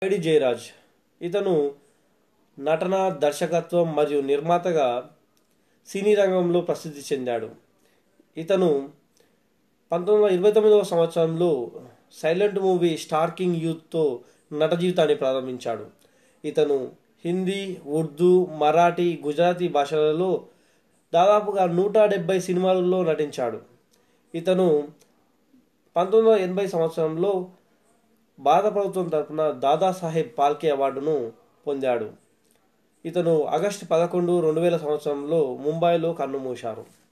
ID Jayaraj. ఇతను నటన, దర్శకత్వం మరియు నిర్మాతగా సినీ రంగంలో ప్రసిద్ధి చెందాడు. ఇతను 1929వ సంవత్సరంలో సైలెంట్ మూవీ స్టార్ కింగ్ యూత్తో నట జీవితాన్ని ప్రారంభించాడు. ఇతను హిందీ, ఉర్దూ, మరాఠీ, గుజరాతీ భాషలలో దాదాపుగా 170 సినిమాలలో నటించాడు. ఇతను 1980 సంవత్సరంలో భారత ప్రభుత్వం తరపున దాదాసాహెబ్ ఫాల్కే అవార్డును పొందాడు. ఇతను ఆగస్టు 11, 2000 సంవత్సరంలో ముంబైలో కన్నుమూశారు.